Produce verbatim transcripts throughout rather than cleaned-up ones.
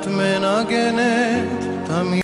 את מנגנת תמיד.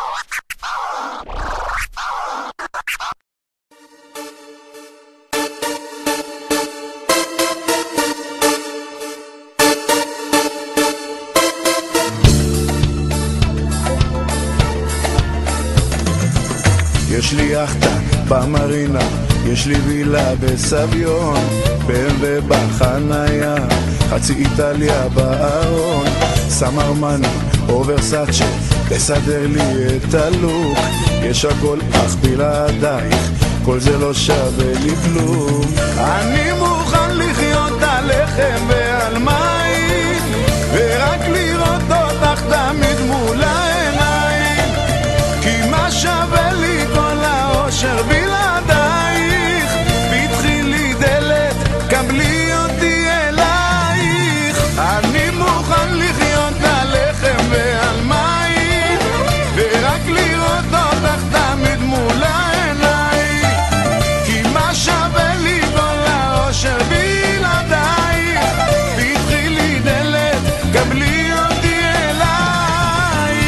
יש לי יחטה במרינה, יש לי וילה בסביון, ב-אם דאבליו בחניה, חצי איטליה בארון, סם ארמני או ורסאצ'ה, תסדר לי את הלוק, יש הכל אך בלעדייך, כל זה לא שווה לי כלום. אני מוכן לחיות על לחם ועל מים, ורק לראות אותך תמיד מול העיניים, כי מה שווה לי כל האושר בלעדייך, פתחי לי דלת, קבלי אותי אלייך. אני מוכן לחיות על לחם ועל מים, ורק לראות אותך תמיד מול העיניים, כי מה שווה לי כל האושר בלעדייך, פתחי לי דלת, קבלי אותי אלייך.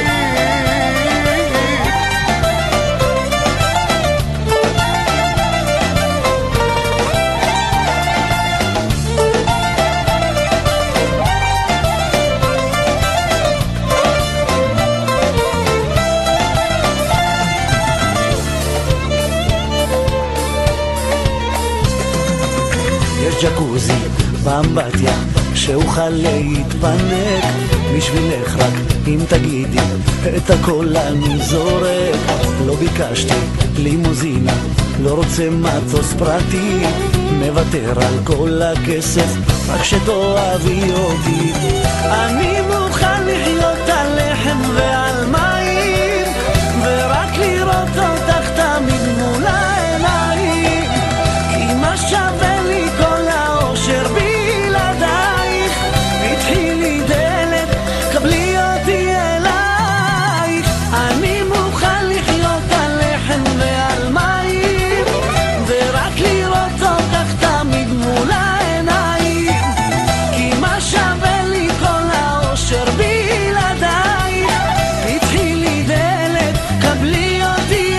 יש ג'קוזי באמבטיה שאוכל להתפנק בשבילך, רק אם תגידי את הכל אני זורק. לא ביקשתי לימוזינה, לא רוצה מטוס פרטי, מוותר על כל הכסף רק שתאהבי אותי. אני מוכן לחיות על לחם ועל מים, ורק לראות אותך תמיד מול העיניים, כי מה שווה לי כל האושר בלעדייך, פתחי לי דלת, קבלי אותי אלייך. אני מוכן לחיות על לחם ועל מים, ורק לראות אותך תמיד מול העיניים, כי מה שווה לי כל האושר בלעדייך, פתחי לי דלת, קבלי אותי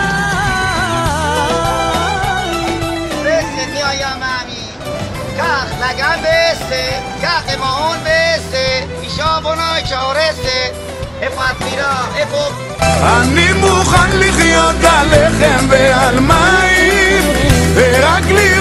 לגן בעשר, קח למעון בעשר, אישה בונה אישה הורסת, איפה התפירה, איפה? אני מוכן לחיות על לחם ועל מים, ורק לי